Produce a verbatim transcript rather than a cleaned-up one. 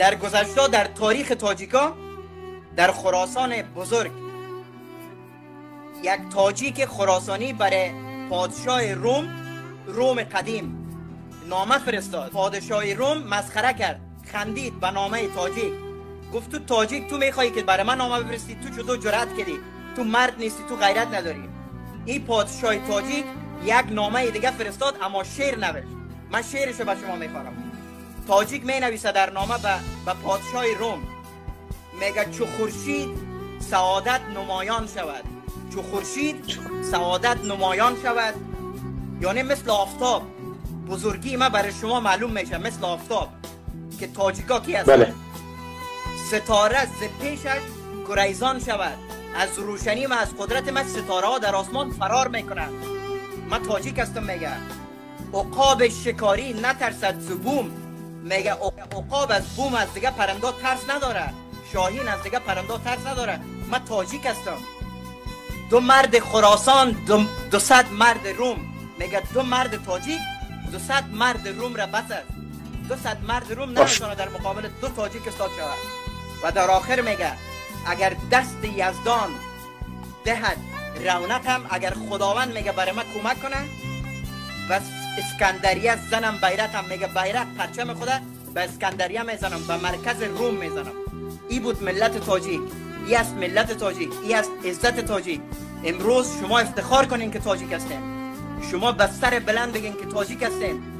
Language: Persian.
در گذشته در تاریخ تاجیکا در خراسان بزرگ یک تاجیک خراسانی برای پادشاه روم روم قدیم نامه فرستاد. پادشاه روم مسخره کرد، خندید به نامه تاجیک، گفت تو تاجیک تو میخوایی که برای من نامه بفرستی؟ تو چطور جرأت کردی؟ تو مرد نیستی، تو غیرت نداری. این پادشاه تاجیک یک نامه دیگه فرستاد اما شعر نوشت. من شعرشو به شما میخوانم. تاجیک می نویسه در نامه به به پادشاه روم، میگه چو خورشید سعادت نمایان شود. چو خورشید سعادت نمایان شود یعنی مثل آفتاب. بزرگی ما برای شما معلوم میشه مثل آفتاب که تاجیکا کی هست. بله. ستاره ز پیشش گریزان شود. از روشنی ما، از قدرت ما ستاره ها در آسمان فرار میکنند. من تاجیک هستم. میگه عقاب شکاری نترسد ز بوم. میگه عقاب از بوم، از دیگه پرنده ترس نداره. شاهین از دیگه پرنده ترس نداره. من تاجیک هستم. دو مرد خراسان، دو, دو صد مرد روم. میگه دو مرد تاجیک دو صد مرد روم را بس است. دو صد مرد روم نمیتونه در مقابل دو تاجیک استاد شود. و در آخر میگه اگر دست یزدان دهد رونقم، اگر خداوند میگه برای من کمک کنه و اسکندریه زنم بیرقم، میگه بیرق پرچم خدا به اسکندریه میزنم، به مرکز روم میزنم. ای بود ملت تاجیک، ای است ملت تاجیک، ای است عزت تاجیک. امروز شما افتخار کنین که تاجیک هستین. شما به سر بلند بگین که تاجیک هستین.